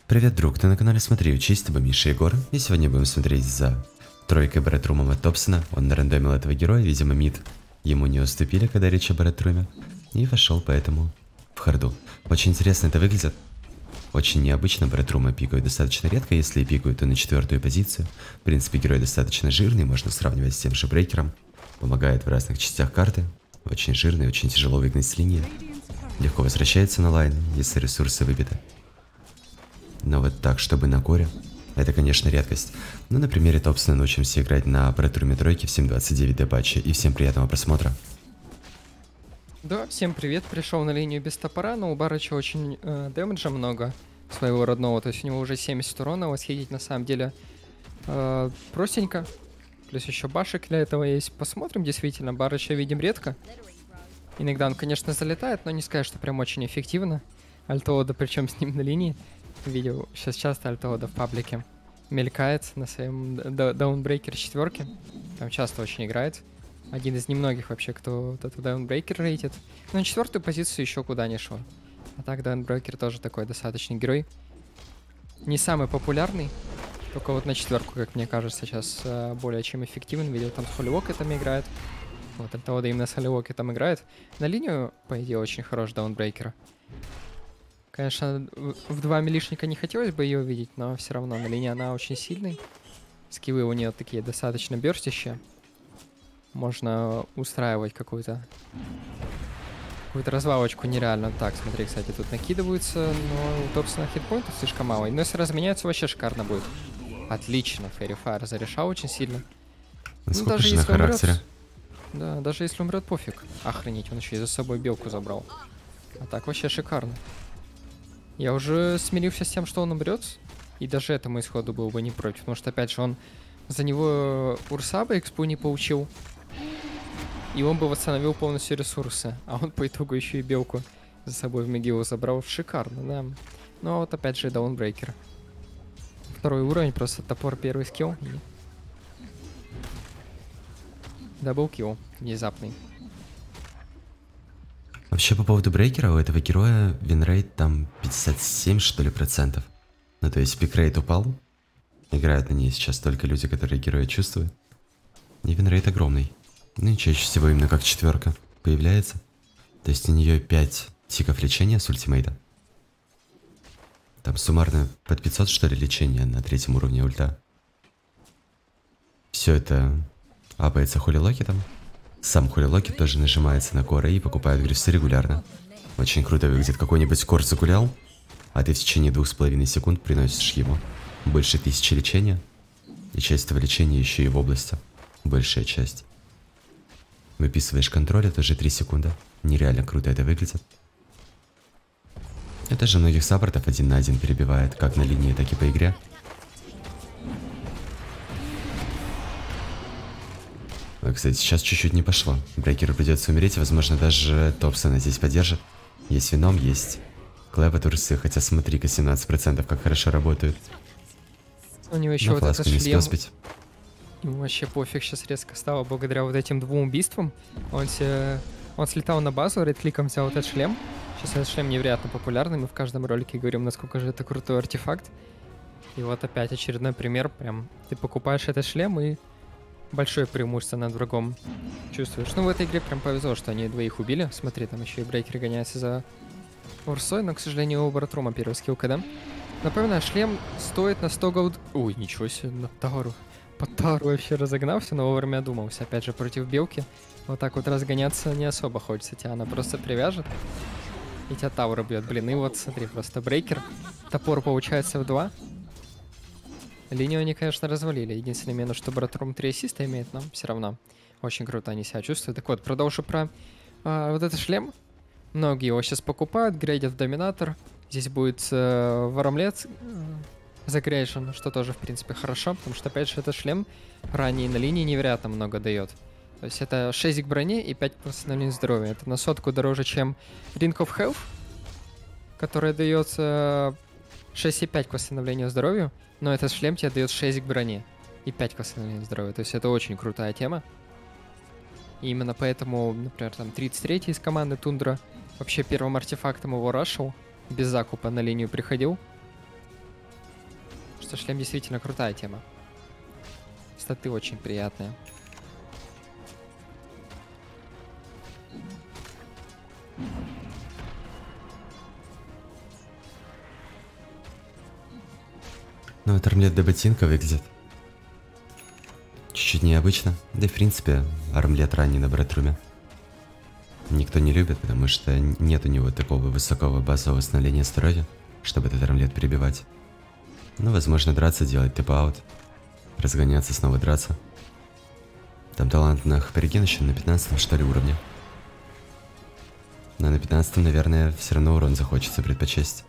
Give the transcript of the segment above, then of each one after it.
Привет, друг, ты на канале Смотри Учись, с тобой Миша Егор, и сегодня будем смотреть за тройкой Брэдрумом от Топсона. Он нарандомил этого героя, видимо мид ему не уступили, когда речь о Брэдруме, и вошел поэтому в харду. Очень интересно это выглядит, очень необычно, Брэдрума пикают достаточно редко, если и пикают, то на 4-ю позицию. В принципе, герой достаточно жирный, можно сравнивать с тем же Брейкером, помогает в разных частях карты, очень жирный, очень тяжело выгнать с линии, легко возвращается на лайн, если ресурсы выбиты. Но вот так, чтобы на коре, это, конечно, редкость. Но на примере Топсона научимся играть на Брэдруме тройки в 7.29 до патча. И всем приятного просмотра. Да, всем привет, пришел на линию без топора, но у Барыча очень дэмэджа много своего родного, то есть у него уже 70 урона, восхитить на самом деле простенько. Плюс еще башек для этого есть. Посмотрим, действительно, Барыча видим редко. Иногда он, конечно, залетает, но не сказать, что прям очень эффективно. Альтоода, причем с ним на линии. Видел сейчас часто Альтоода в паблике мелькает на своем Даунбрейкер 4. Там часто очень играет. Один из немногих вообще, кто этот Даунбрейкер рейтит. Но на 4-ю позицию еще куда не шел. А так Даунбрейкер тоже такой достаточный герой. Не самый популярный. Только вот на 4-ку, как мне кажется, сейчас более чем эффективен. Видел, там с Холливока там играет. Вот Альтоода именно с Холливока там играет. На линию, по идее, очень хорош Даунбрейкер. Конечно, в 2 милишника не хотелось бы ее увидеть, но все равно на линии она очень сильный. Скиллы у нее такие достаточно бёрстящие. Можно устраивать какую-то развалочку нереально. Так, смотри, кстати, тут накидываются, но у Топсона хитпоинтов слишком мало. Но если разменяются, вообще шикарно будет. Отлично, Фейри Фаер зарешал очень сильно. Насколько даже же на если умрет, характере? да, даже если умрет, пофиг. Охренеть, он еще и за собой белку забрал. А так вообще шикарно. Я уже смирился с тем, что он умрет, и даже этому исходу был бы не против, потому что, опять же, он за него Урсаба экспу не получил, и он бы восстановил полностью ресурсы, а он по итогу еще и белку за собой в могилу забрал. Шикарно, да. Но вот опять же Даунбрейкер. Второй уровень, просто топор первый скилл. Даблкилл внезапный. Вообще по поводу Брейкера, у этого героя винрейт там 57 что ли процентов. Ну то есть пикрейт упал. Играют на ней сейчас только люди, которые героя чувствуют. И винрейт огромный. Ну и чаще всего именно как 4-ка появляется. То есть у нее 5 тиков лечения с ультимейта. Там суммарно под 500 что ли лечения на 3-м уровне ульта. Все это апается Холилокетом. Сам Холилокет тоже нажимается на кора и покупает грифсы регулярно. Очень круто выглядит. Какой-нибудь кор загулял, а ты в течение 2,5 секунд приносишь ему больше 1000 лечения. И часть этого лечения еще и в области. Большая часть. Выписываешь контроль, это уже 3 секунды. Нереально круто это выглядит. Это же многих саппортов 1 на 1 перебивает, как на линии, так и по игре. Кстати, сейчас чуть-чуть не пошло. Брейкеру придется умереть, возможно, даже Топсона здесь поддержит. Есть Веном, есть Клэва, Турсы, хотя смотри-ка, 17% как хорошо работают. У него еще Но вот фласку этот не успел шлем. сбить. Ему вообще пофиг сейчас резко стало благодаря вот этим 2 убийствам. Он слетал на базу, рейд-кликом взял этот шлем. Сейчас этот шлем невероятно популярный, мы в каждом ролике говорим, насколько же это крутой артефакт. И вот опять очередной пример, прям ты покупаешь этот шлем и большое преимущество над врагом чувствуешь. Ну в этой игре прям повезло, что они двоих убили. Смотри, там еще и Брейкер гоняется за Урсой, но, к сожалению, у Братрума первый скилл КД. Напоминаю, шлем стоит на 100 голд... Ой, ничего себе, на Тару. По Тару вообще разогнался, но вовремя думался. Опять же, против белки. Вот так вот разгоняться не особо хочется. Тебя она просто привяжет. И тебя Таура бьет. Блин, и вот смотри, просто Брейкер. Топор получается в 2. Линию они, конечно, развалили. Единственное минус, что Братрум 3 ассиста имеет, но все равно. Очень круто они себя чувствуют. Так вот, продолжу про вот этот шлем. Многие его сейчас покупают, грейдят в Доминатор. Здесь будет Воромлет загрейжен, что тоже, в принципе, хорошо, потому что, опять же, этот шлем ранее на линии невероятно много дает. То есть это 6 к броне и 5 к восстановлению здоровья. Это на 100 дороже, чем Ring of Health, которая дает 6,5 к восстановлению здоровью, но этот шлем тебе дает 6 к броне и 5 к восстановлению здоровья. То есть это очень крутая тема. И именно поэтому, например, там 33-й из команды Тундра вообще первым артефактом его рашил, без закупа на линию приходил. что шлем действительно крутая тема. Статы очень приятные. Ну, вот армлет до ботинка выглядит чуть-чуть необычно. Да и в принципе, армлет ранний на братруме никто не любит, потому что нет у него такого высокого базового восстановления здоровья, чтобы этот армлет перебивать. Ну, возможно, драться, делать тэп-аут, разгоняться, снова драться. Там талант на Хапериген еще на 15 что ли уровне. Но на 15 наверное, все равно урон захочется предпочесть.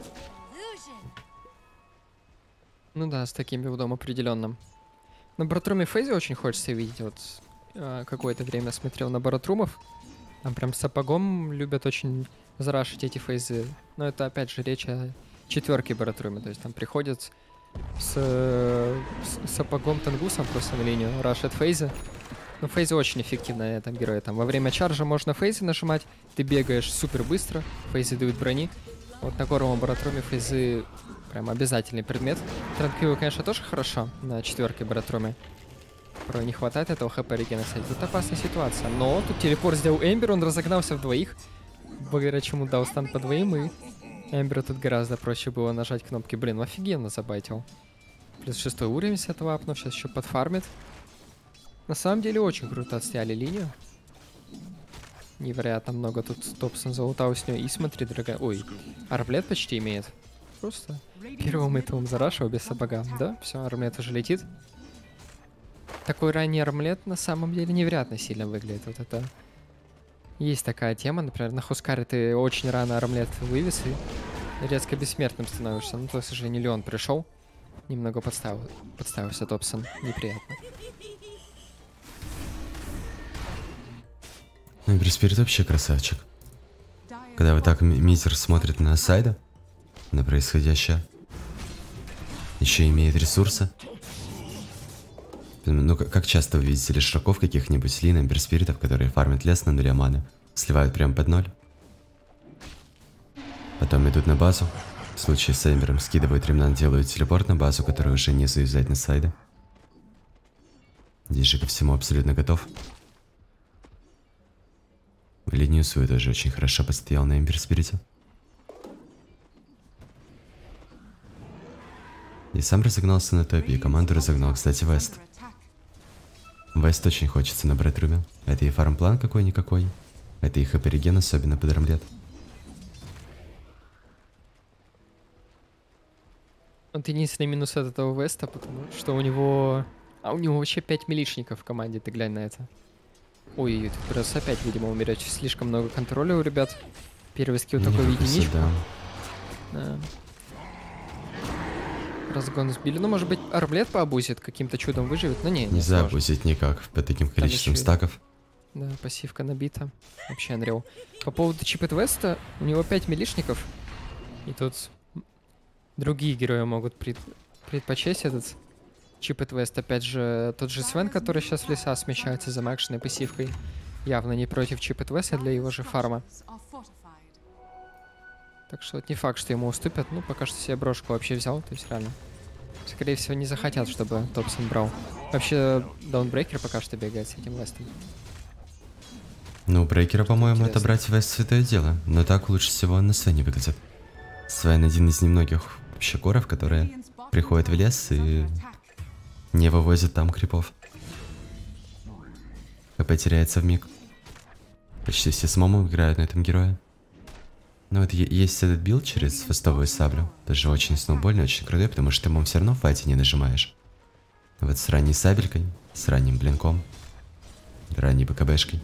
Ну да, с таким билдом определенным. На Братруме Фейзе очень хочется видеть. Вот какое-то время смотрел на Братрумов. Там прям с сапогом любят очень зарашить эти фейзы. Но это опять же речь о четверке Братруме. То есть там приходят с сапогом Тенгусом просто на линию, рашат фейзы. Но фейзы очень эффективные там герои. Там во время чаржа можно фейзы нажимать. Ты бегаешь супер быстро. Фейзы дают брони. Вот на коровом Братруме фейзы прям обязательный предмет. Транквилы, конечно, тоже хорошо на четверке Братруме. Порой не хватает этого хп регена, кстати. Тут опасная ситуация. Но тут телепорт сделал Эмбер, он разогнался в двоих. Благодаря чему дал стан по двоим, и Эмберу тут гораздо проще было нажать кнопки. Блин, офигенно забайтил. Плюс 6 уровень с этого апнув, сейчас еще подфармит. На самом деле очень круто отстояли линию. Невероятно много тут Топсон залутал с нее. И смотри, дорогая... Ой, армлет почти имеет. Просто первым итогом зарашивал без сапога. Да, все, армлет уже летит. Такой ранний армлет на самом деле невероятно сильно выглядит. Вот это... Есть такая тема, например, на Хускаре ты очень рано армлет вывез и резко бессмертным становишься. Ну, то, к сожалению, Леон пришел. Немного подставился Топсон. Неприятно. Ну, Эмберспирит вообще красавчик. Когда вот так мизер смотрит на сайда, на происходящее, еще имеет ресурсы. Ну, как часто вы видите лишраков каких-нибудь лин, Эмберспиритов, которые фармят лес на нуле маны, сливают прям под ноль. Потом идут на базу. В случае с Эмбером скидывают ремнант, делают телепорт на базу, который уже не заюзать на сайде. Здесь же ко всему абсолютно готов. Линию свою тоже очень хорошо постоял на Эмберспирите. И сам разогнался на топе, и команду разогнал, кстати, Вест. Вест очень хочется на Братруме. Это и фармплан какой-никакой. Это и хапериген, особенно под армлет. Вот единственный минус от этого Веста, потому что у него... А у него вообще 5 милишников в команде, ты глянь на это. Ой-ой-ой, тут просто опять, видимо, умерет. Слишком много контроля у ребят. Первый скилл такой в единичку. Да. Разгон сбили. Ну, может быть, армлет пообузит, каким-то чудом выживет, но не заобузить никак по таким количеством стаков. Да, пассивка набита. Вообще Unreal. По поводу Чипет Веста, у него 5 милишников. И тут другие герои могут предпочесть этот Чипет Вест. Опять же, тот же Свен, который сейчас в леса смещается за макшной пассивкой. Явно не против Чипет Веста для его же фарма. Так что это не факт, что ему уступят. Ну, пока что себе брошку вообще взял. То есть реально, скорее всего, не захотят, чтобы Топсон брал. Вообще, Даунбрейкер пока что бегает с этим Вестом. Ну, у Брейкера, по-моему, это брать Вест святое дело. Но так лучше всего на Свене выглядит. Свен один из немногих вообще коров, которые приходят в лес и не вывозят там крипов. ХП теряется вмиг. Почти все с момом играют на этом герое. Ну вот есть этот билд через фастовую саблю. Тоже очень сноубольный, очень крутой, потому что ты мом все равно в файте не нажимаешь. Вот с ранней сабелькой, с ранним блинком, ранней БКБшкой.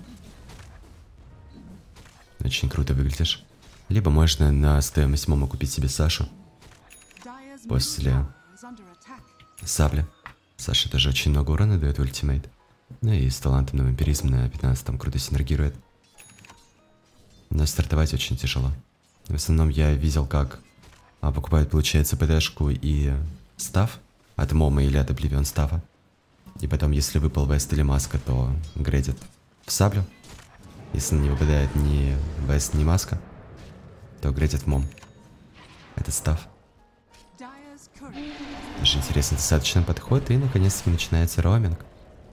Очень круто выглядишь. Либо можно на стоимость мома купить себе Сашу. После сабли. Саша тоже очень много урона дает в ультимейт. Ну и с талантом на вампиризм на 15 там круто синергирует. Но стартовать очень тяжело. В основном я видел, как покупают, получается, ПДшку и став от мома или от Обливион става. И потом, если выпал Вест или маска, то грейдят в саблю. Если не выпадает ни Вест, ни маска, то грейдят в мом. Это став. Тоже интересный достаточно подход, и наконец-таки начинается роуминг.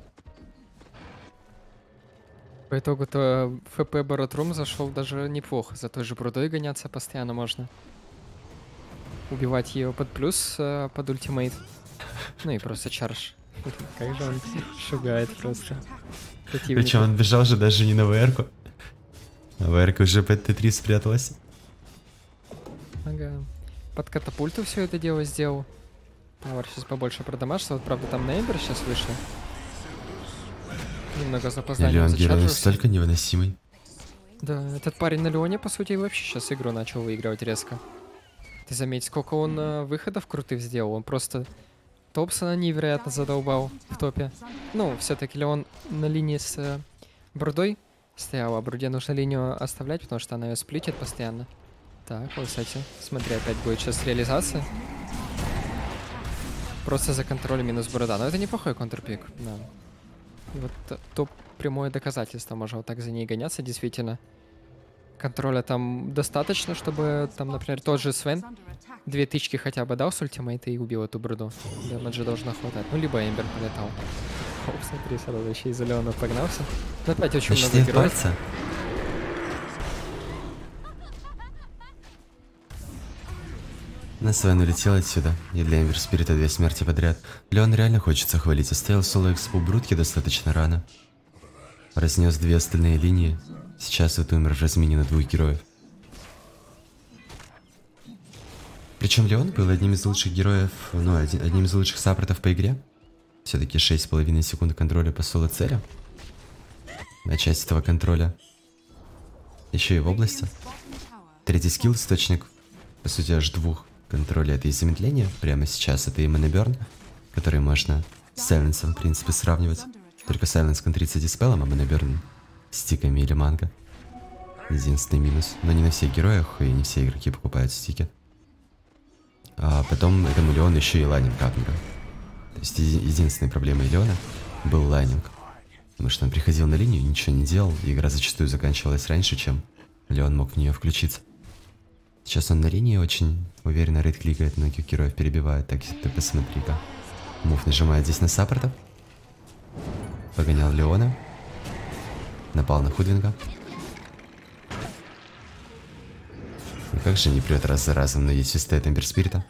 По итогу-то ФП Баратрум зашел даже неплохо. За той же брудой гоняться постоянно можно. Убивать ее под плюс, под ультимейт. Ну и просто чарж. Как же он шугает просто. Причем он бежал же даже не на ВР-ку. А ВР-ка уже под Т3 спряталась. Ага. Под катапульту все это дело сделал. Тавар сейчас побольше продамажится. Вот правда там на Эмбер сейчас вышли. Немного запоздание. Леон герой настолько невыносимый. Да, этот парень на Леоне, по сути, вообще сейчас игру начал выигрывать резко. Ты заметь, сколько он выходов крутых сделал. Он просто Топсона невероятно задолбал в топе. Ну, все-таки Леон на линии с Брудой стоял, а Бруде нужно линию оставлять, потому что она ее сплитит постоянно. Так, вот, кстати, смотри, опять будет сейчас реализация. Просто за контроль минус Бруда. Но это неплохой контрпик, да. И вот то прямое доказательство, можно вот так за ней гоняться, действительно. Контроля там достаточно, чтобы там, например, тот же Свен 2 тычки хотя бы дал с ультимейта и убил эту Бруду. Дэмэджа должно хватать. Ну, либо Эмбер полетал. Оп, смотри, сразу еще из Леона погнался. Но опять очень много героев. Пальца. На Свен улетел отсюда, и для Эмбер Спирита 2 смерти подряд. Леон реально хочется хвалить, оставил соло экспу Брудки достаточно рано. Разнес 2 остальные линии. Сейчас вот умер в размене на 2 героев. Причем Леон был одним из лучших героев, ну, одним из лучших саппортов по игре. Все-таки 6,5 секунд контроля по соло цели. На часть этого контроля. Еще и в области. 3-й скилл, источник, по сути, аж 2 контроля. Это и замедление, прямо сейчас это и Манаберн, который можно с Сайленсом, в принципе, сравнивать. Только Сайленс контрится диспелом, а Манаберн стиками или манго. Единственный минус. Но не на всех героях, и не все игроки покупают стики. А потом этому Леону еще и лайнинг апнера. То есть единственной проблемой Леона был лайнинг. Потому что он приходил на линию, ничего не делал, и игра зачастую заканчивалась раньше, чем Леон мог в нее включиться. Сейчас он на линии очень уверенно рейд-кликает, многих героев перебивает. Так, ты посмотри-ка. Мув нажимает здесь на саппортов. Погонял Леона. Напал на Худвинга. И как же не прет раз за разом, но есть вистет Эмбер Спирита.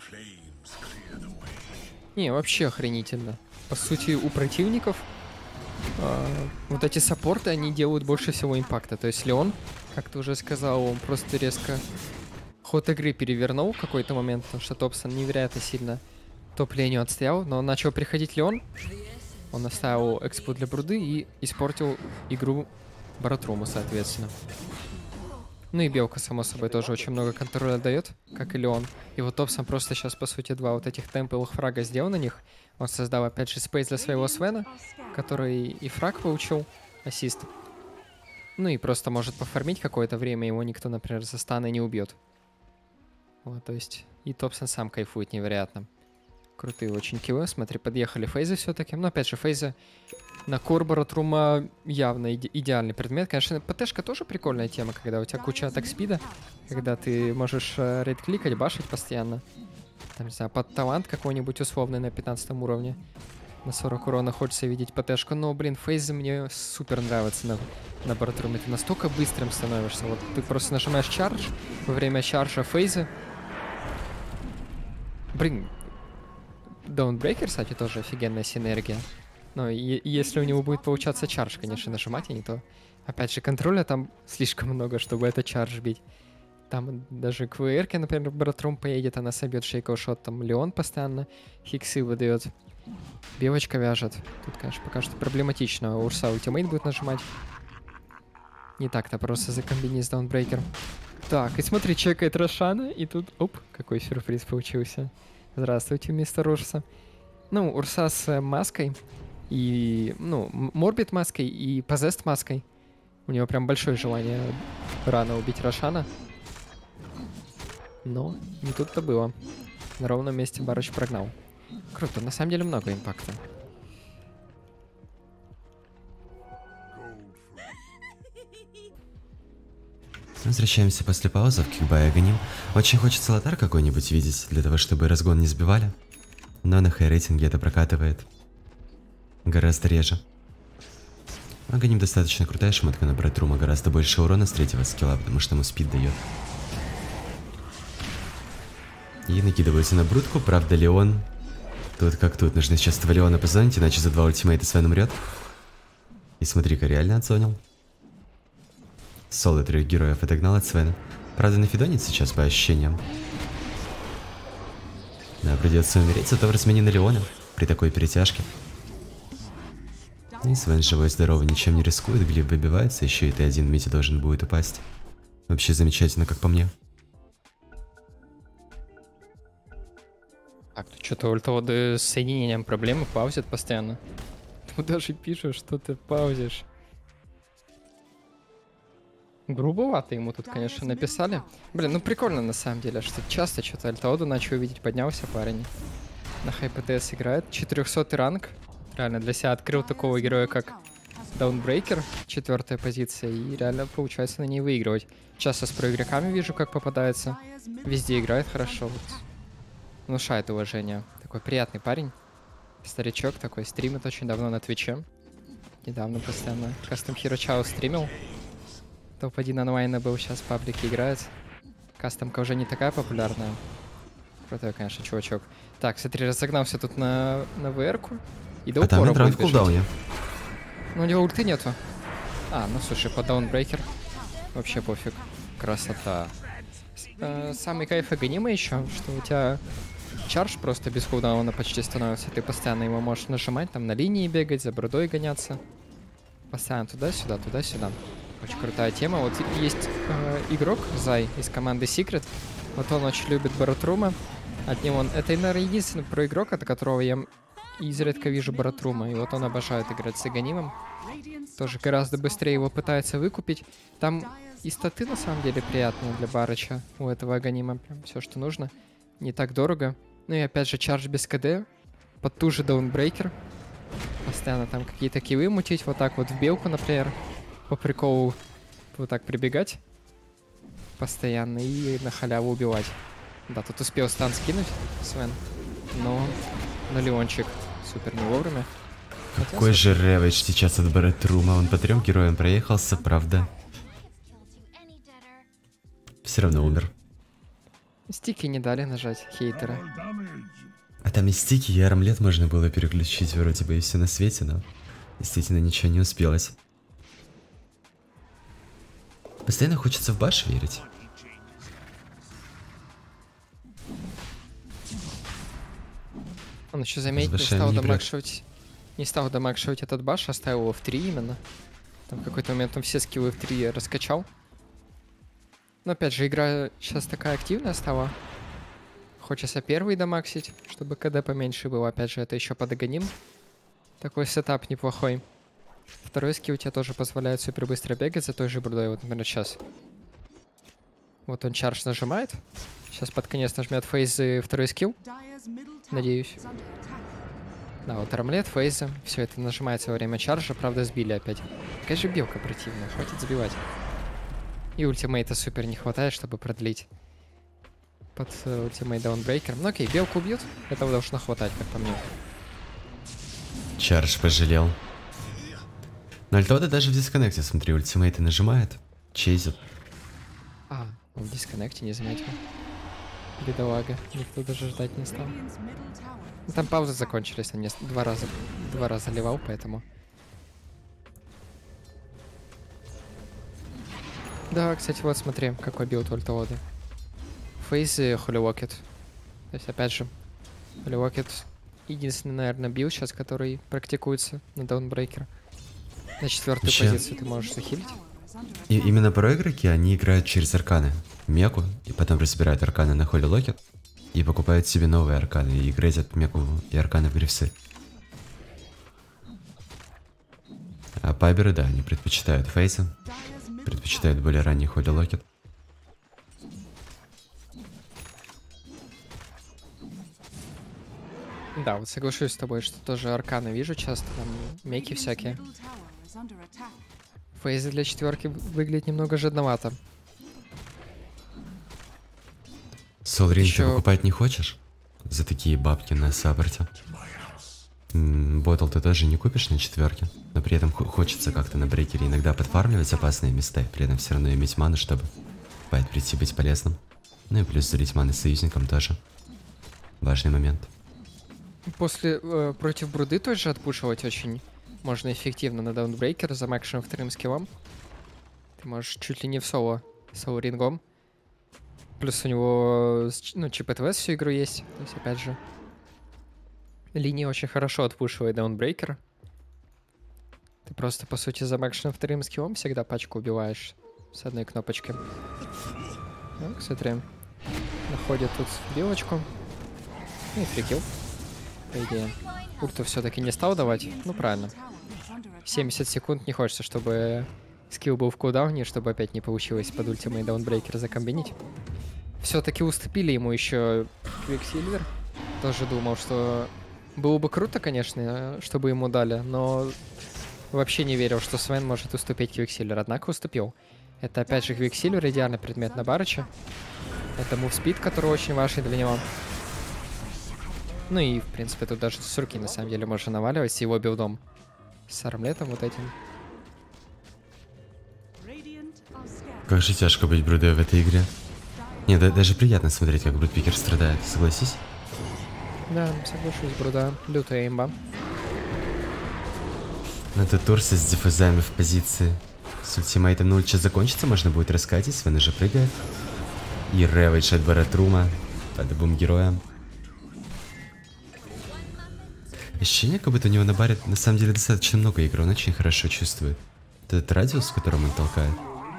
Не, вообще охренительно. По сути, у противников вот эти саппорты, они делают больше всего импакта. То есть Леон, как ты уже сказал, он просто резко ход игры перевернул в какой-то момент, потому что Топсон невероятно сильно топ-линию отстоял, но начал приходить Леон. Он оставил экспу для Бруды и испортил игру Баратруму, соответственно. Ну и Белка, само собой, тоже очень много контроля дает, как и Леон. И вот Топсон просто сейчас, по сути, 2 вот этих темпелых фрага сделал на них. Он создал, опять же, спейс для своего Свена, который и фраг получил, ассист. Ну и просто может пофармить какое-то время, его никто, например, за станы не убьет. Вот, то есть и Топсон сам кайфует невероятно. Крутые очень киллы. Смотри, подъехали фейзы все-таки. Но опять же, фейзы на кор Баратрума явно идеальный предмет. Конечно, ПТшка тоже прикольная тема, когда у тебя куча атак спида, когда ты можешь рейд-кликать, башить постоянно. Там, не знаю, под талант какой-нибудь условный на 15 уровне. На 40 урона хочется видеть ПТшку. Но, блин, фейзы мне супер нравятся на Баратруме. Ты настолько быстрым становишься. Вот ты просто нажимаешь чардж, во время чарджа фейзы. Блин, Dawnbreaker, кстати, тоже офигенная синергия. Но если у него будет получаться чардж, конечно, нажимать, а не то. Опять же, контроля там слишком много, чтобы это чардж бить. Там даже к ВРке, например, Баратрум поедет, она собьет шейкл-шот, там Леон постоянно хиксы выдает. Белочка вяжет. Тут, конечно, пока что проблематично. Урса ультимейт будет нажимать. Не так-то просто закомбини с Dawnbreaker. Так, и смотри, чекает Рошана, и тут, оп, какой сюрприз получился. Здравствуйте, мистер Урса. Ну, Урса с маской, и, ну, Морбит маской и Possessed маской. У него прям большое желание рано убить Рошана. Но не тут-то было. На ровном месте Барыч прогнал. Круто, на самом деле много импакта. Возвращаемся после паузы в кикбай агоним. Очень хочется лотар какой-нибудь видеть, для того, чтобы разгон не сбивали. Но на хай-рейтинге это прокатывает гораздо реже. Аганим достаточно крутая шмотка на Бретрума, гораздо больше урона с третьего скилла, потому что ему спид дает. И накидывается на Брутку, правда Леон... Тут как тут, нужно сейчас этого Леона позонить, иначе за 2 ультимейта Свен умрет. И смотри-ка, реально отзонил. Соло 3 героев отогнал от Свена. Правда, нафидонит сейчас по ощущениям. Да, придется умереть, зато в размене на Леона при такой перетяжке. И Свен живой-здоровый, ничем не рискует, Глеб выбивается, еще и Т1 в мите должен будет упасть. Вообще замечательно, как по мне. Так, тут что-то ультоводы с соединением проблемы, паузит постоянно. Тут даже пишут, что ты паузишь. Грубовато ему тут, конечно, написали. Блин, ну прикольно на самом деле, что часто что-то ультоводу начал видеть, поднялся парень. На хай ПТС играет, 400 ранг. Реально для себя открыл такого героя, как Даунбрейкер, 4-я позиция, и реально получается на ней выигрывать. Часто с проигроками вижу, как попадается. Везде играет хорошо. Вот. Внушает уважение. Такой приятный парень. Старичок такой, стримит очень давно на Твиче. Недавно постоянно Custom Hero Chao стримил. Топ-1 онлайна был, сейчас в паблике играет. Кастомка уже не такая популярная. Крутой, конечно, чувачок. Так, смотри, разогнался тут на ВР-ку. И до упора будет бежать. Ну, у него ульты нету. А, ну слушай, по даунбрейкер. Вообще пофиг. Красота. Самый кайф Аганима еще, что у тебя чардж просто без кулдауна почти становится. Ты постоянно его можешь нажимать, там на линии бегать, за брудой гоняться. Постоянно туда-сюда, туда-сюда. Очень крутая тема. Вот есть игрок, Зай, из команды Secret. Вот он очень любит Баратрума. От него он... Это, наверное, единственный проигрок, от которого я изредка вижу Баратрума. И вот он обожает играть с Аганимом. Тоже гораздо быстрее его пытается выкупить. Там и статы, на самом деле, приятные для Барыча. У этого Аганима прям все, что нужно. Не так дорого. Ну и опять же, чардж без КД. Под ту же даунбрейкер. Постоянно там какие-то киллы мутить. Вот так вот в белку, например. По приколу вот так прибегать. Постоянно. И на халяву убивать. Да, тут успел стан скинуть, Свен. Но на Леончик супер не вовремя. Какой же ревейдж сейчас от Баратрума. Он по 3 героям проехался, правда. Все равно умер. Стики не дали нажать, хейтеры. А там и стики, и армлет можно было переключить вроде бы и все на свете, но действительно ничего не успелось. Постоянно хочется в баш верить. Он еще, заметь, не стал дамагшивать этот баш, оставил его в 3 именно. Там в какой-то момент он все скиллы в 3 раскачал. Но опять же, игра сейчас такая активная стала. Хочется первый дамагсить, чтобы КД поменьше было. Опять же, это еще под Аганим. Такой сетап неплохой. Второй скилл тебе тоже позволяет супер быстро бегать за той же брудой. Вот, например, сейчас. Вот он чардж нажимает. Сейчас под конец нажмет фейзы второй скилл. Надеюсь. Да, вот армлет, фейзы. Все это нажимается во время чаржа. Правда, сбили опять. Какая же белка противная. Хватит сбивать. И ультимейта супер не хватает, чтобы продлить. Под ультимейт даунбрейкером. Ну окей, белку убьют. Этого должно хватать, как по мне. Чардж пожалел. Но Альтода даже в дисконнекте, смотри, ультимейты нажимает. Чейзит. А, он в дисконнекте не заметил. Бедолага. Никто даже ждать не стал. Ну, там паузы закончились, он мне два раза ливал, поэтому... Да, кстати, вот смотри, какой билд ультоводы. Фейзы, холивокет. То есть, опять же, холивокет единственный, наверное, билд сейчас, который практикуется на даунбрейкер. На 4-ю позицию ты можешь захилить. И именно про-игроки, они играют через арканы. Меку, и потом разбирают арканы на Холли Локет. И покупают себе новые арканы, и грейдят меку и арканы в грифсы. А пайберы, да, они предпочитают фейсы. Предпочитают более ранний Холли Локет. Да, вот соглашусь с тобой, что тоже арканы вижу часто, там меки всякие. Фейзы для 4-ки выглядят немного жадновато. Солрин ты покупать не хочешь? за такие бабки на саппорте. Ботл ты тоже не купишь на 4, но при этом хочется как-то на брейкере иногда подфармливать опасные места, и при этом все равно иметь ману, чтобы бывает прийти быть полезным. Ну и плюс залить маны союзникам тоже. Важный момент. После против бруды тоже отпушивать очень можно эффективно на даунбрейкер за максимум 2 скиллом. Ты можешь чуть ли не в соло рингом. Плюс у него, ну, ЧПТВ всю игру есть. То есть, опять же, линия очень хорошо отпушивает даунбрейкер. Ты просто, по сути, за максимум 2 скиллом всегда пачку убиваешь с одной кнопочки. Так, смотри. Находит тут белочку. И фрикил. По идее. Ульту все-таки не стал давать. Ну, правильно. 70 секунд не хочется, чтобы скилл был в кулдауне, чтобы опять не получилось под ультимейт даунбрейкер закомбинить. Все-таки уступили ему еще Квиксильвер. Тоже думал, что было бы круто, конечно, чтобы ему дали, но вообще не верил, что Свен может уступить Квиксильвер. Однако уступил. Это опять же Квиксильвер, идеальный предмет на Барыча. Это мувспид, который очень важный для него. Ну и, в принципе, тут даже с руки, на самом деле, можно наваливать с его билдом. С армлетом вот этим. Как же тяжко быть брудой в этой игре. Не, даже приятно смотреть, как брудпикер страдает, согласись? Да, соглашусь, бруда. Лютая имба. На этот турс с диффузами в позиции. С ультимейтом 0 сейчас закончится, можно будет раскатить, Свен уже прыгает. И ревейдж от Баратрума под обум героем. Ощущение, как будто у него на баре на самом деле достаточно много игр, он очень хорошо чувствует этот радиус, в котором он толкает.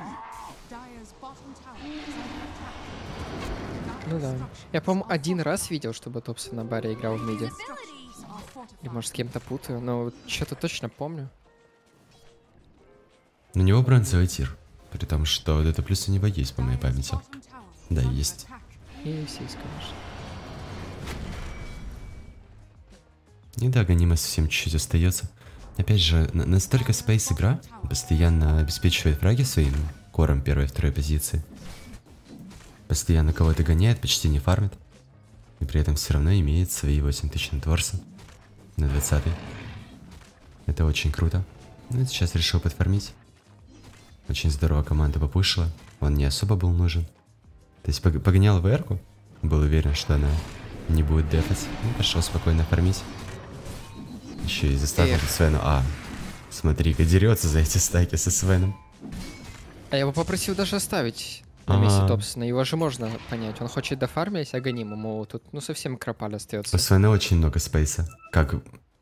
Ну да. Я, по-моему, один раз видел, чтобы Топсон на баре играл в миде. Или, может, с кем-то путаю, но что-то точно помню. У него бронзовый тир, при том, что это плюс у него есть, по моей памяти. Да, есть. И есть, конечно. И да, Ганима совсем чуть-чуть остается. Опять же, настолько спейс игра постоянно обеспечивает фраги своим кором первой и второй позиции. Постоянно кого-то гоняет, почти не фармит. И при этом все равно имеет свои 8000 на Торса. На 20-й. Это очень круто. Ну и сейчас решил подфармить. Очень здорово команда попушила. Он не особо был нужен. То есть погонял ВР-ку. Был уверен, что она не будет дефать. И пошел спокойно фармить. Еще и заставил Свену. Смотри-ка, дерется за эти стаки со Свеном. А я его попросил даже оставить на месте Топсона. Его же можно понять. Он хочет дофармить, а гоним ему тут, ну, совсем кропаль остается. У Свена очень много спейса. Как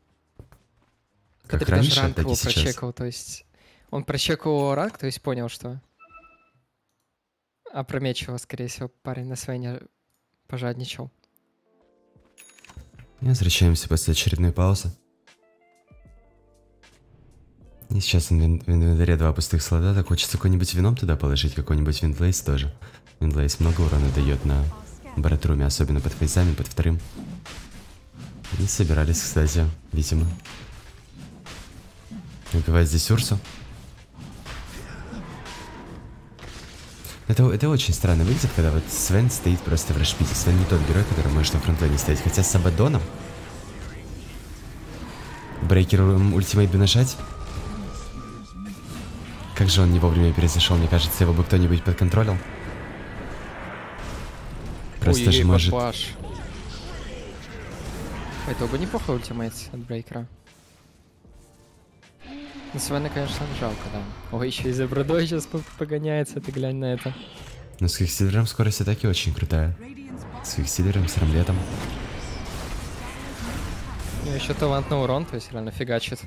раньше, ранг так его и сейчас. прочекал, то есть... Он прочекал ранг, то есть понял, что... Опрометчиво, скорее всего, парень на Свене пожадничал. И возвращаемся после очередной паузы. И сейчас в инвентаре 2 пустых слота, так хочется какой-нибудь вином туда положить, какой-нибудь виндлейс тоже. Виндлейс много урона дает на Баратруме, особенно под фейзами, под вторым. И собирались, кстати, видимо, убивать здесь Урсу. Это очень странно выглядит, когда вот Свен стоит просто в рашпите. Свен не тот герой, который может на фронтлайне стоять. Хотя с Абадоном брейкер ультимейт бы нажать. Как же он не вовремя перезашел, мне кажется, его бы кто-нибудь подконтролил. Просто же может... Это бы неплохой ультимейт от брейкера. На Свена, конечно, жалко, да. Ой, еще и за бродой сейчас погоняется, ты глянь на это. Но с Квиксильвером скорость атаки очень крутая. С Квиксильвером, с Рамлетом. Ну, еще талант на урон, то есть реально фигачит.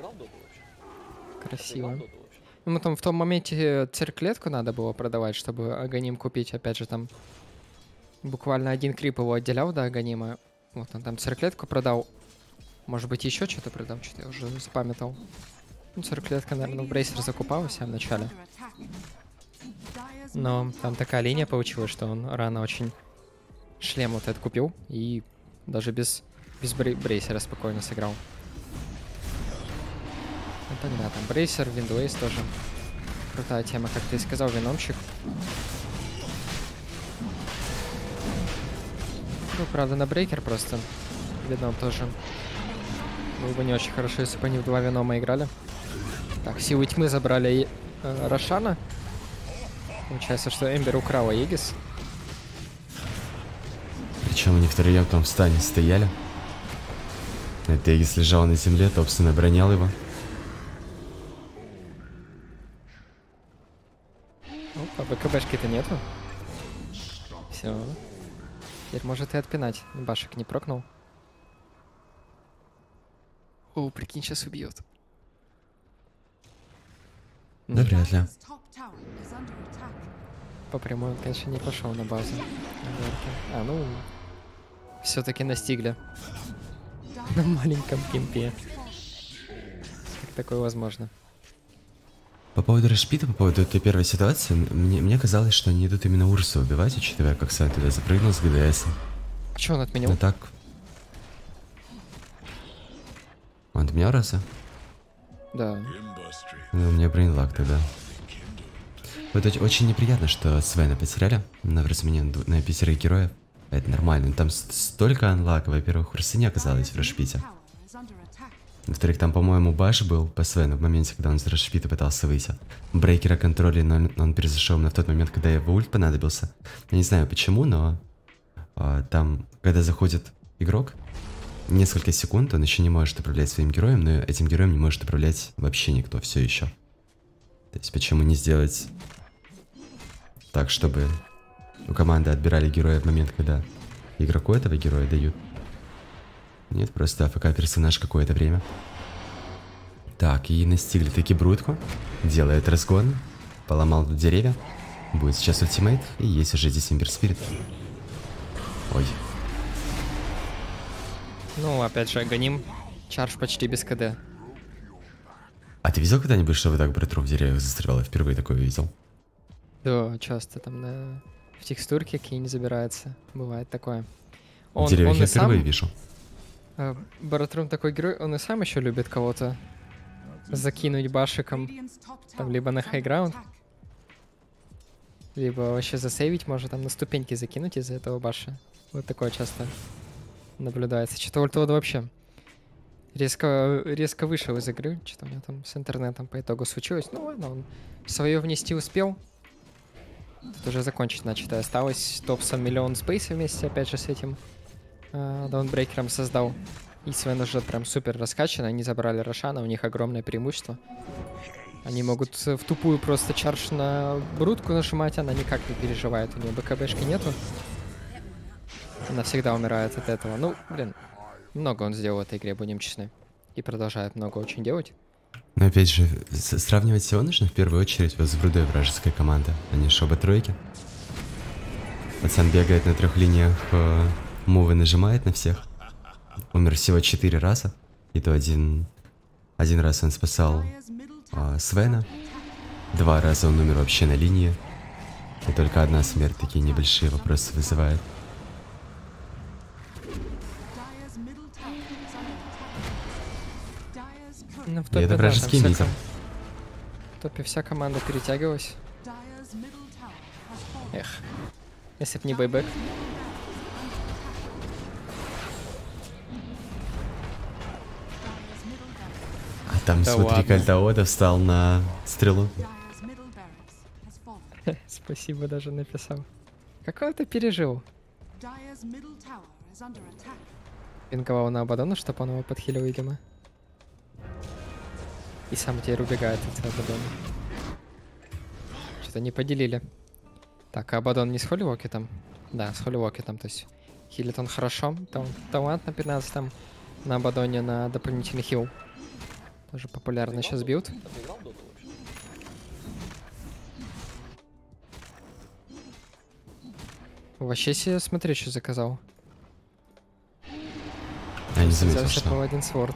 Красиво. Ну, там в том моменте цирклетку надо было продавать, чтобы Аганим купить. Опять же, там буквально один крип его отделял до Аганима. Вот он там цирклетку продал. Может быть, еще что-то продал, что-то я уже запамятовал. Ну, цирклетка, наверное, в брейсер закупалась в самом начале. Но там такая линия получилась, что он рано очень шлем вот этот купил. И даже без брейсера спокойно сыграл. Ну, тогда там брейсер, виндуэйс тоже. Крутая тема, как ты и сказал, виномчик. Ну, правда, на брейкер просто. Веном тоже. Было бы не очень хорошо, если бы они в 2 Венома играли. Так, силы тьмы забрали Рошана. Получается, что Эмбер украла Егис. Причем они втроем там в стане стояли. Это Эгис лежал на земле, Топсон оборонял его. Опа, БКБшки-то нету. Все. Теперь может и отпинать. Башек не прокнул. О, прикинь, сейчас убьет. Да вряд ли. По прямой он, конечно, не пошел на базу. А, ну, все-таки настигли. На маленьком кемпе. Как такое возможно? По поводу Рашпита, по поводу этой первой ситуации, мне казалось, что они идут именно Урсу убивать, учитывая, как Свен туда запрыгнул с ГДС. А что он отменил? Ну так. Он отменял раза? Да. Ну, у меня брейнлаг тогда. Вот очень неприятно, что Свена потеряли на вразумение на 5 героев. Это нормально. Там столько анлага. Во-первых, Урсы не оказалось в Рашпите. Во-вторых, там, по-моему, баш был по Свену в моменте, когда он с Рашпита пытался выйти. Брейкера контроля, но он перезашел именно в тот момент, когда его ульт понадобился. Я не знаю почему, но там, когда заходит игрок, несколько секунд он еще не может управлять своим героем, но этим героем не может управлять вообще никто все еще. То есть почему не сделать так, чтобы у команды отбирали героя в момент, когда игроку этого героя дают? Нет, просто АФК персонаж какое-то время. Так, и настигли таки Брутку. Делает разгон. Поломал тут деревья. Будет сейчас ультимейт. И есть уже здесь Эмбер Спирит. Ой. Ну, опять же, гоним. Чардж почти без КД. А ты видел когда-нибудь, что вот так Брэтру в деревьях застревал? Я впервые такое видел. Да, часто там в текстурке Кейн забирается. Бывает такое. В деревьях он я и сам... впервые вижу. Баратрум такой герой, он и сам еще любит кого-то закинуть башиком. Там либо на хайграунд, либо вообще засейвить, может там на ступеньки закинуть из-за этого баша. Вот такое часто наблюдается. Что-то ультовод вообще резко вышел из игры. Что-то у него там с интернетом по итогу случилось. Ну ладно, он свое внести успел. Тут уже закончить начато осталось. Топсон миллион спейса вместе, опять же, с этим даунбрейкером создал. И Свен уже прям супер раскачан. Они забрали Рошана, у них огромное преимущество. Они могут в тупую просто чардж на Брутку нажимать, она никак не переживает. У нее БКБшки нету. Она всегда умирает от этого. Ну, блин, много он сделал в этой игре, будем честны. И продолжает много очень делать. Но опять же, сравнивать всего нужно в первую очередь вот с брудой вражеской команды, а не шоба-тройки. Пацан бегает на 3 линиях, мувы нажимает на всех. Умер всего 4 раза. И то один раз он спасал Свена. 2 раза он умер вообще на линии. И только одна смерть такие небольшие вопросы вызывает. Ну, в И топе, это да, вражеский там мидер. в топе вся команда перетягивалась. Эх, если б не бэйбэк. А там, Да смотри, ладно. Кальтаода встал на стрелу. Спасибо, даже написал. Как он это пережил? Пинговал на Абадона, чтобы он его подхилил, видимо. И сам теперь убегает от Абадона. Что-то не поделили. Так, а Абадон не с Холливокетом? Да, с Холливокетом, то есть хилит он хорошо. Там талант на 15-м. На Абадоне на дополнительный хил. Тоже популярный сейчас билд. Вообще себе, смотри, что заказал. Я не заметил, Взялся что. Паладин Сворд.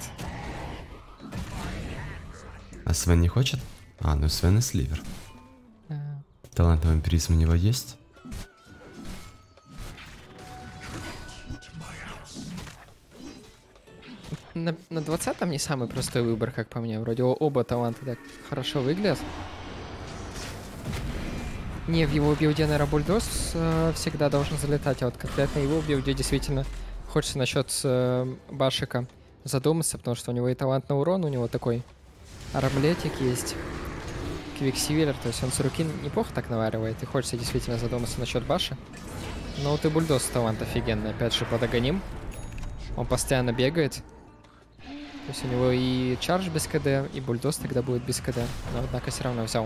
А Свен не хочет? А, ну Свен и Сливер. А, Талант вампиризм у него есть? На 20-м не самый простой выбор, как по мне. Вроде оба таланта так хорошо выглядят. Не, в его билде, наверное, бульдоз всегда должен залетать, а вот конкретно его билде действительно хочется насчет Башика задуматься, потому что у него и талант на урон, у него такой армлетик есть, квиксивелер, то есть он с руки неплохо так наваривает, и хочется действительно задуматься насчет Баши. Но вот и бульдоз талант офигенный, опять же, подогоним. Он постоянно бегает. То есть у него и чардж без КД, и бульдоз тогда будет без КД, но однако все равно взял.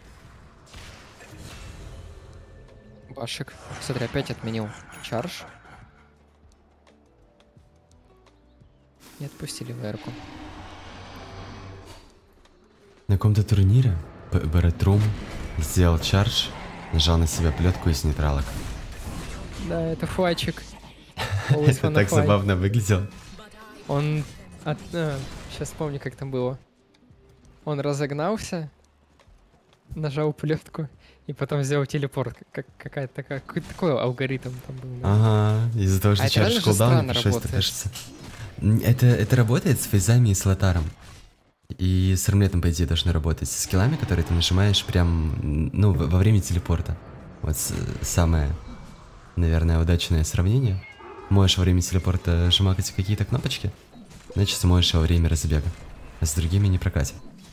Башик. Смотри, опять отменил чардж. И отпустили ВРку. На каком-то турнире Беретрум сделал чардж, нажал на себя плетку из нейтралок. Да, это флайчик. Это так забавно выглядело. Он... сейчас помню, как там было. Он разогнался, нажал плетку, и потом сделал телепорт. Какой-то такой алгоритм там был. Да? Ага, из-за того, что чардж кулдаун не пришлось, кажется. Это работает с фейзами и с лотаром. И с армлетом, по идее, должно работать. С скиллами, которые ты нажимаешь прям, ну, во время телепорта. Вот самое, наверное, удачное сравнение. Можешь во время телепорта жмакать какие-то кнопочки, значит, сможешь во время разбега. А с другими не прокатит.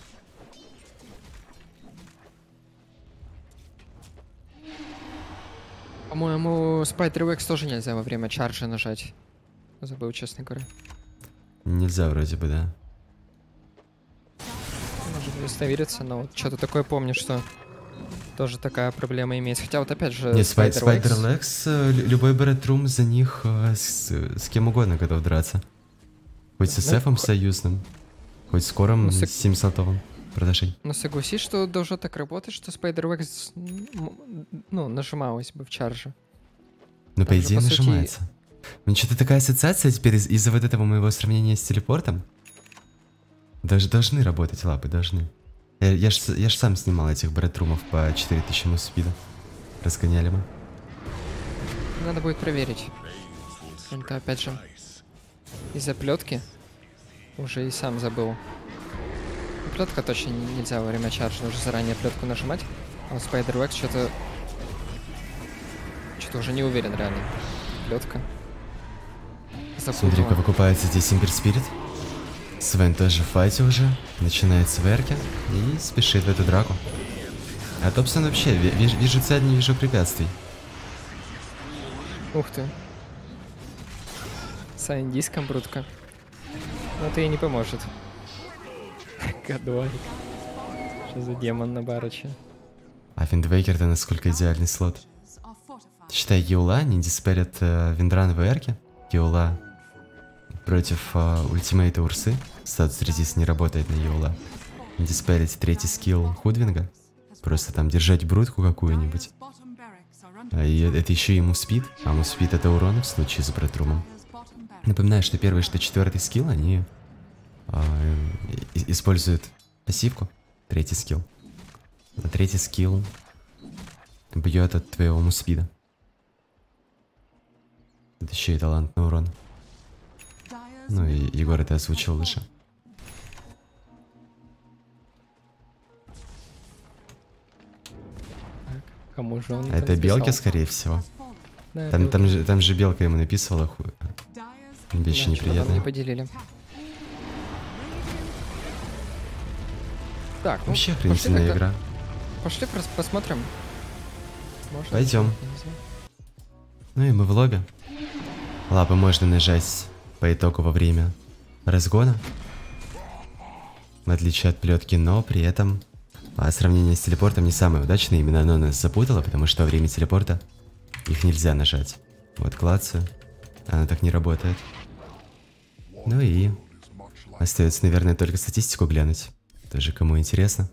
По-моему, Spider X тоже нельзя во время чарджа нажать. Забыл, честно говоря. Нельзя вроде бы, да. Может удостовериться, но вот что-то такое помню, что тоже такая проблема имеется. Хотя вот опять же... Не, Spider-Legs, любой Беретрум за них с кем угодно готов драться. Хоть с SF союзным, хоть с Кором, с 700-м. Продолжай. Но согласись, что должно так работать, что Spider-Legs, ну, нажималось бы в чарже. Ну, по идее, нажимается. Ну, что-то такая ассоциация теперь из-за вот этого моего сравнения с телепортом. Даже должны работать лапы, должны. Я ж сам снимал этих Беретрумов по 4000 муспида. Разгоняли мы. Надо будет проверить. Это опять же из-за плетки уже и сам забыл. Плетка точно нельзя во время чарджа, нужно заранее плетку нажимать. А вот Spider-Legs что-то уже не уверен реально. Плетка. Смотри, как выкупается здесь Импер Спирит. Свен тоже в файте уже, начинает с верки и спешит в эту драку. А Топсон вообще, вижу цель, не вижу препятствий. Ух ты. Сайн диском брутка. Но это ей не поможет. Гадолик. Что за демон на барыче? А Виндвейкер-то насколько идеальный слот. Считай, Юла не диспелит Виндран в эрке. Юла против ультимейта Урсы. Статус резист не работает на Юла. Диспелить третий скилл Худвинга. Просто там держать брутку какую-нибудь. И это еще и мувспид. А мувспид это урон в случае с Брэтрумом. Напоминаю, что первый, что четвертый скилл, они используют пассивку. Третий скилл. А третий скилл бьет от твоего мувспида. Это еще и талант на урон. Ну и Егор это озвучил лучше. Кому же он это белки, скорее всего. Да, там же белка ему написывала. Вещи да, неприятные. Не поделили. Так, ну, вообще охренительная игра. Пошли посмотрим. Можно пойдем. Ну и мы в лобби. Лапы можно нажать по итогу во время разгона. В отличие от плетки, но при этом сравнение с телепортом не самое удачное. Именно оно нас запутало, потому что во время телепорта их нельзя нажать. Вот клацаю. Она так не работает. Ну и остается, наверное, только статистику глянуть. Тоже кому интересно.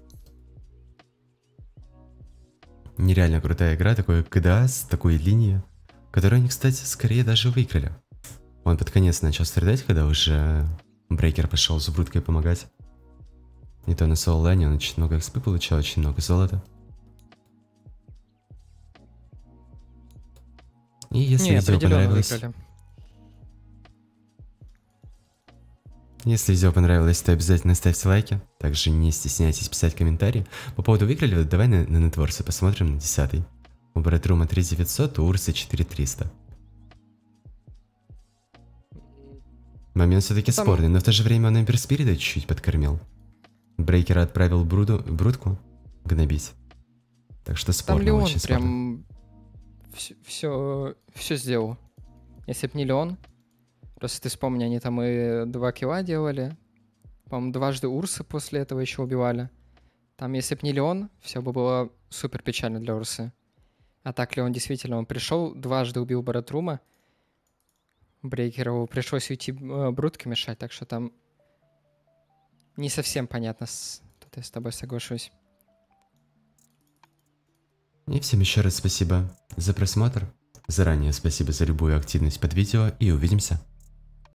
Нереально крутая игра, такой КДА с такой линией, которую они, кстати, скорее даже выиграли. Он под конец начал страдать, когда уже Брейкер пошел с Бруткой помогать. И то на соло-лайне он очень много экспы получал, очень много золота. И если видео понравилось, Если видео понравилось, то обязательно ставьте лайки. Также не стесняйтесь писать комментарии. По поводу выиграли, вот давай на нетворсе посмотрим на 10-й. У Брэдрума 3900, у Урсы 4300. Момент все-таки спорный, но в то же время он Эмбер Спирита чуть-чуть подкормил. Брейкера отправил Брудку гнобить. Так что спорно, там Леон очень спорно. прям все сделал. Если б не Леон, просто ты вспомни, они там и 2 килла делали. По-моему, дважды Урсы после этого еще убивали. Там, если б не Леон, все бы было супер печально для Урсы. А так Леон действительно, он пришел, дважды убил Баратрума. Брейкеру пришлось уйти Брутке мешать, так что там не совсем понятно. Тут я с тобой соглашусь. И всем еще раз спасибо за просмотр. Заранее спасибо за любую активность под видео и увидимся.